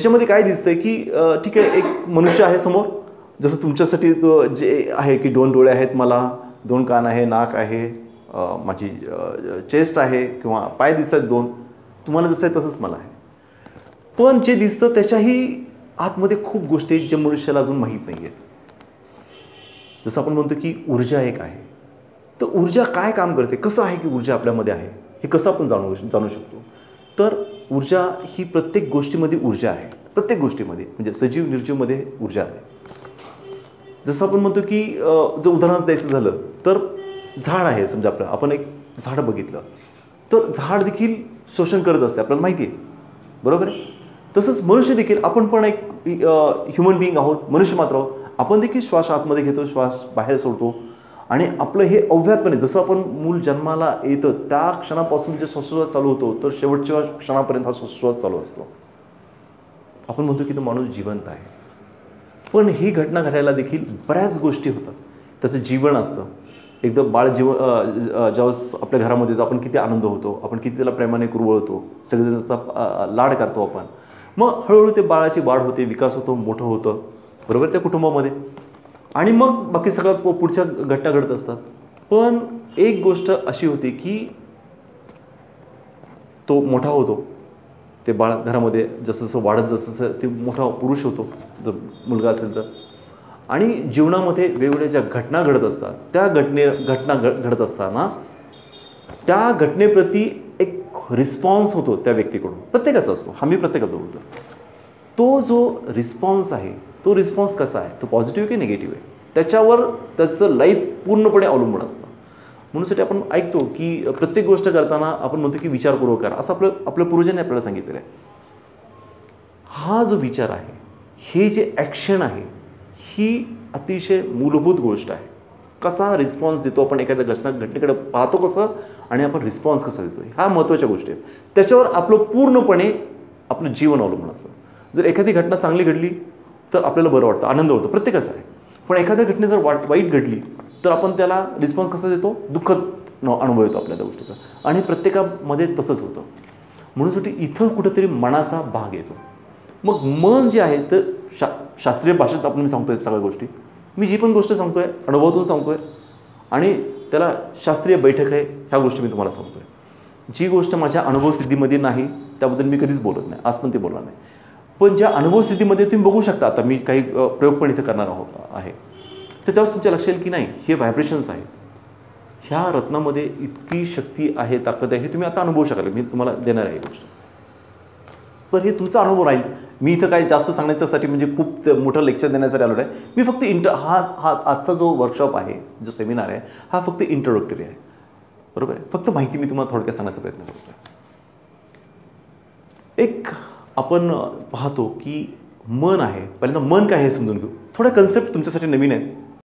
त्याच्यामध्ये काय दिसतंय की ठीक आहे, एक मनुष्य आहे समोर, जसं तुमच्यासाठी तो जे आहे की 2 डोळे आहेत मला, 2 कान आहे, नाक आहे, माझी चेस्ट आहे किंवा पाय दिसत आहेत 2, तुम्हाला जसं आहे तसंच मला आहे. पण जे दिसतं त्याच्याही आतमध्ये खूप गोष्टी आहेत ज्या मनुष्याला अजून माहीत नाही आहेत. जसं आपण म्हणतो की ऊर्जा एक आहे. तर ऊर्जा काय काम करते, कसं आहे की ऊर्जा आपल्यामध्ये आहे, हे कसं आपण जाणू शकतो. तर ऊर्जा ही प्रत्येक गोष्टीमध्ये ऊर्जा आहे. प्रत्येक गोष्टीमध्ये, म्हणजे सजीव निर्जीवमध्ये ऊर्जा आहे. जसं आपण म्हणतो की जर उदाहरण द्यायचं झालं तर झाड आहे समजा, आपण एक झाड बघितलं तर झाड देखील शोषण करत असते, आपल्याला माहिती आहे, बरोबर आहे. तसंच मनुष्य देखील, आपण पण एक ह्युमन बिईंग आहोत, मनुष्य मात्र आहोत. आपण देखील श्वास आतमध्ये घेतो, श्वास बाहेर सोडतो आणि आपलं हे अव्याहतपणे, जसं आपण मूल जन्माला येतं त्या क्षणापासून जे श्वासोच्छ्वास चालू होतो तर शेवटच्या क्षणापर्यंत हा श्वासोच्छ्वास चालू असतो. आपण म्हणतो की तो माणूस जिवंत आहे. पण ही घटना घडायला देखील बऱ्याच गोष्टी होतात. त्याचं जीवन असतं. एकदम बाळ ज्यावेळेस आपल्या घरामध्ये येतो, आपण किती आनंद होतो, आपण किती त्याला प्रेमाने कुरवळतो, सगळेजण त्याचा लाड करतो आपण. मग हळूहळू ते बाळाची वाढ होते, विकास होतो, मोठं होतं, बरोबर, त्या कुटुंबामध्ये. आणि मग बाकी सगळ्या पुढच्या घटना घडत असतात. पण एक गोष्ट अशी होती की तो मोठा होतो, ते बाळ घरामध्ये जसं जसं वाढत, जसं ते मोठा पुरुष होतो जर मुलगा असेल तर. आणि जीवनामध्ये वेगवेगळ्या ज्या घटना घडत असतात, त्या घटना घडत असताना त्या घटनेप्रती एक रिस्पॉन्स होतो त्या व्यक्तीकडून, प्रत्येकाचा असतो, हा मी प्रत्येकाचा बोलतो. तो जो रिस्पॉन्स आहे, तो रिस्पॉन्स कसा आहे, तो पॉझिटिव्ह की निगेटिव्ह आहे, त्याच्यावर त्याचं लाईफ पूर्णपणे अवलंबून असतं. म्हणूनसाठी आपण ऐकतो की प्रत्येक गोष्ट करताना आपण म्हणतो की विचारपूर्वक करा, असं आपल्या पूर्वजांनी आपल्याला सांगितलेलं आहे. हा जो विचार आहे, हे जे ॲक्शन आहे, ही अतिशय मूलभूत गोष्ट आहे. कसा रिस्पॉन्स देतो आपण एखाद्या घटनेकडे पाहतो कसं, आणि आपण रिस्पॉन्स कसा देतो, ह्या महत्त्वाच्या गोष्टी आहेत. त्याच्यावर आपलं पूर्णपणे आपलं जीवन अवलंबून असतं. जर एखादी घटना चांगली घडली तर आपल्याला बरं वाटतं, आनंद होतो, प्रत्येकाचा आहे. पण एखाद्या घटने जर वाईट घडली तर आपण त्याला रिस्पॉन्स कसा देतो, दुःखद अनुभव येतो आपल्या त्या गोष्टीचा. आणि प्रत्येकामध्ये तसंच होतं. म्हणूनसाठी इथं कुठंतरी मनाचा भाग येतो. मग मन जे आहे तर शास्त्रीय भाषेत आपण मी सांगतोय सगळ्या गोष्टी, मी जी पण गोष्ट सांगतोय अनुभवातून सांगतोय, आणि त्याला शास्त्रीय बैठक आहे, ह्या गोष्टी मी तुम्हाला सांगतोय. जी गोष्ट माझ्या अनुभवसिद्धीमध्ये नाही त्याबद्दल मी कधीच बोलत नाही, आज पण ते बोलणार नाही. पण ज्या अनुभवसिद्धीमध्ये तुम्ही बघू शकता, आता मी काही प्रयोग पण इथं करणार आहे, तर त्यावेळेस तुमच्या लक्षात येईल की नाही, हे व्हायब्रेशन्स आहेत. ह्या रत्नामध्ये इतकी शक्ती आहे, ताकद आहे, हे तुम्ही आता अनुभवू शकाल. मी तुम्हाला देणार आहे ही गोष्ट. पण हे तुमचा अनुभव राहील. मी इथं काही जास्त सांगण्याच्यासाठी म्हणजे खूप मोठं लेक्चर देण्यासाठी आलो आहे. मी फक्त हा आजचा जो वर्कशॉप आहे, जो सेमिनार आहे, हा फक्त इंट्रोडक्टरी आहे, बरोबर आहे. फक्त माहिती मी तुम्हाला थोडक्यात सांगण्याचा प्रयत्न करतो. एक आपण पाहतो की मन आहे. पहिल्यांदा मन काय हे समजून घेऊ. थोड्या कन्सेप्ट तुमच्यासाठी नवीन आहेत,